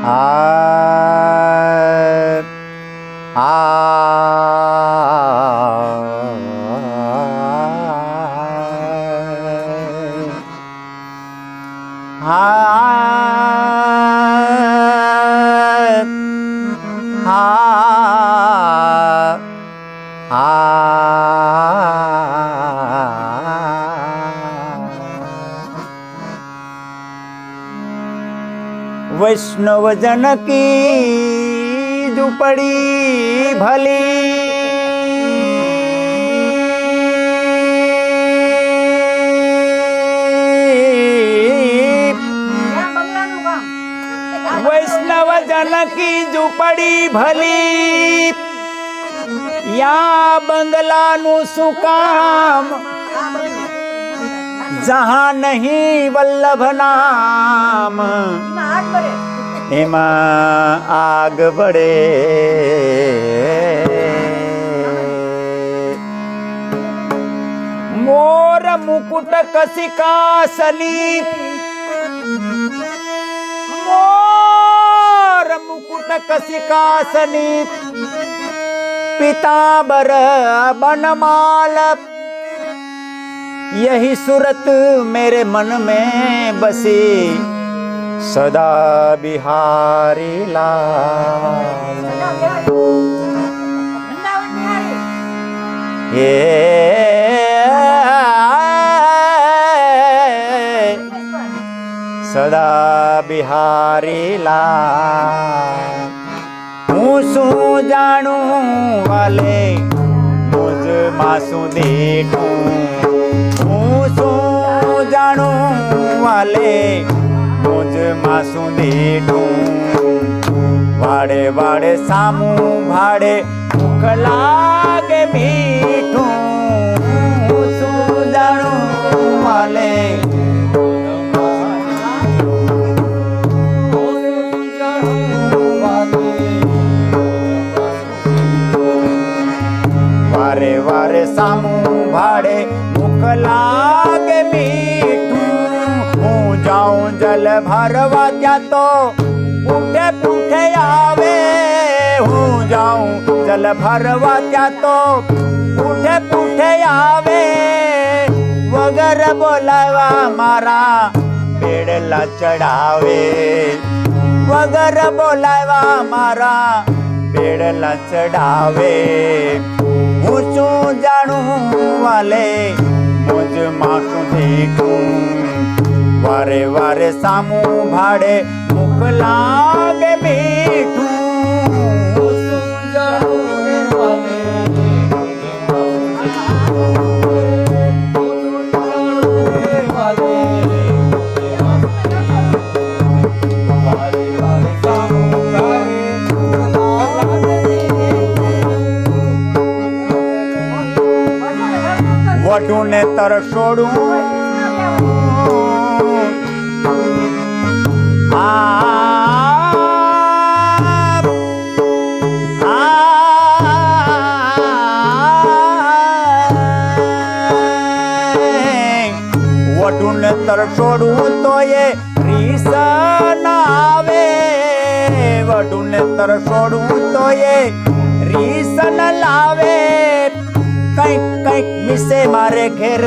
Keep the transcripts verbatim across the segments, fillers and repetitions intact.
आ आ वैष्णव जन की झुपड़ी भली वैष्णव जन की झुपड़ी भली या बंगला नु सुकाम जहाँ नहीं वल्लभ नाम एमा आग बढ़े। मोर मुकुट कसिका सलीप मोर मुकुट कसिका सलीप पीतांबर बनमाल यही सूरत मेरे मन में बसी सदा बिहारी लाल। ये सदा बिहारी लाल। हूँ सू जानू वाले मुझ मासू देखूं सो जानू वाले मुझ मासू देखूं वाड़े वाड़े सामू भाड़े मुख लागे मीठू सो जानू वाले वारे वारे सामू भाड़े मुख लागे मीठू हूँ जाऊं जल भरवा क्या तो पूठे पूठे आवे हूँ जाऊं जल भरवा क्या तो पूठे पूठे आवे वगर बोलावा मारा पेड़ ला चढ़ावे वगर बोलावा मारा पेड़ ला चढ़ावे। ऊंचू जानू वाले मुझ मासू देखूं वारे वारे सामू भाड़े मुख लागे मीठू वडू ने तर छोड़ू आ वडू ने तर छोड़ू तो ये रीस ना आवे वडू ने तर छोड़ू तो ये रीस न लावे कई कई मिसे मारे घेर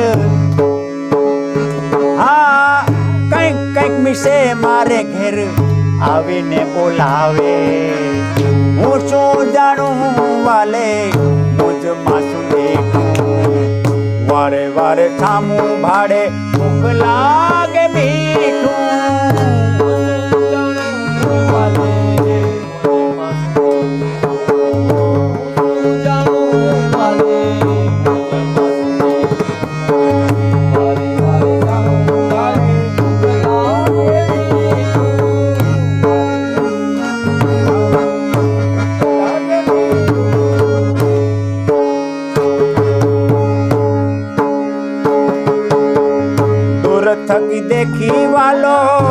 हाँ कई कई मिसे मारे घेर आवे ने बोलावे ऊंचू जानू वाले मुझ मासू देखूं वारे वारे सामू भाड़े मुख लागे मीठू थकी देखी वालो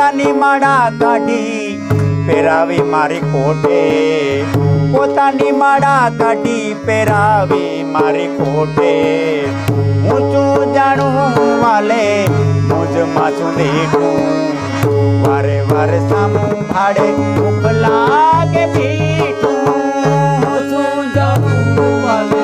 પોતાની માળા કાઢી પહેરાવી મારી કોટે પોતાની માળા કાઢી પહેરાવી મારી કોટે હું શું જાણું વાલે મુજ માસું દેખું વારે વારે સામું ભાડે ભૂખ લાગે મીઠું હું શું જાણું વાલે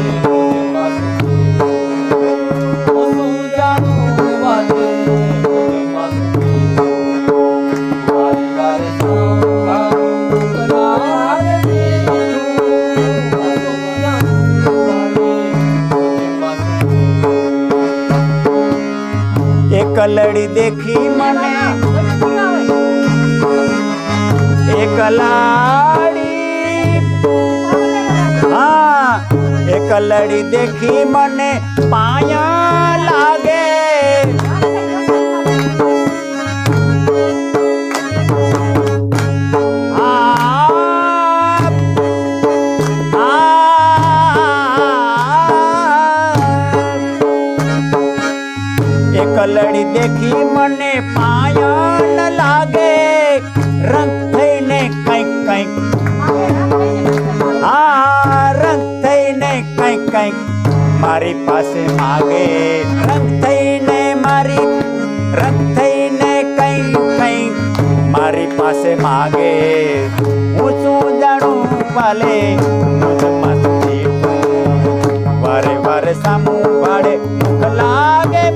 एक लड़ी देखी मने एक लाड़ी हाँ एक लड़ी देखी मने पाया लागे लड़ी देखी मने पायन लागे रंग थईने कंईक कंईक हाँ रंग थईने कंईक कंईक मारी पासे मागे रंग थईने मारी रंग थईने कंईक कंईक मारी पासे मागे હું શું જાણું વાલે મુજ મસ્ત દેખું વારે વારે સામું ભાડે મુખ લાગે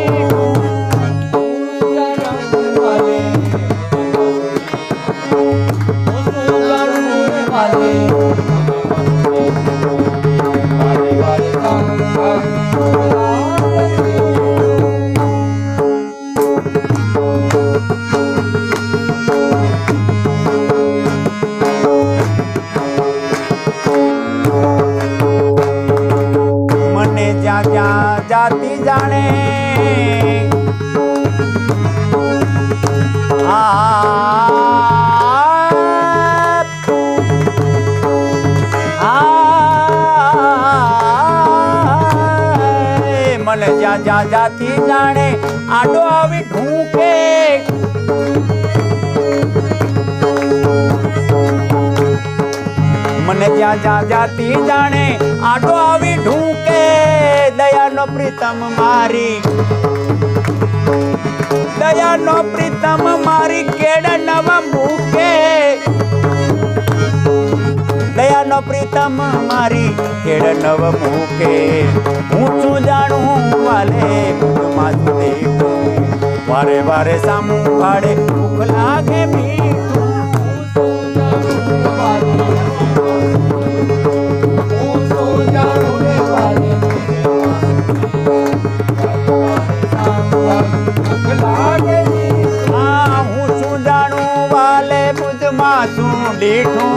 जाती जाने आ मन जा जा जाती जाने आडो आवी ढूंके मन जा जा जाती जाने आडो आवी ढूंके दया नो प्रीतम मारी दया नो प्रीतम मारी केड़ नव मूके दया नो प्रीतम मारी केड़ नव मूके हूँ छू जाणू वाले मुझ माथू देखूं वारे वारे सामू भाड़े भूख लागे मीठू मासूं डीठूं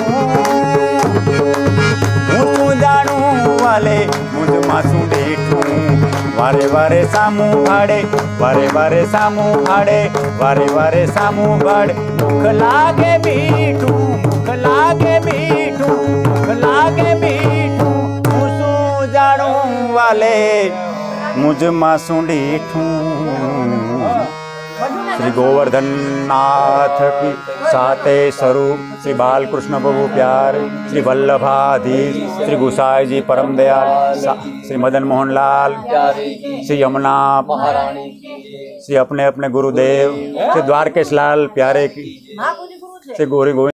हूँ जाणू वाले मुझ मासूं डीठूं वारे वारे सामू भाड़े वारे वारे सामू भाड़े वारे वारे सामू भाड़े मुख लागे मीठू मुख लागे मीठू मुख लागे मीठू हूँ शू जाणू वाले मुझ मासूं डीठूं। श्री गोवर्धन नाथ की साते स्वरूप श्री बालकृष्ण प्रभु प्यार श्री वल्लभाधीश श्री गुसाई जी परम दयाल श्री मदन मोहन लाल श्री यमुना महारानी श्री अपने अपने गुरुदेव श्री द्वारकेश लाल प्यारे की श्री गौरी गोविंद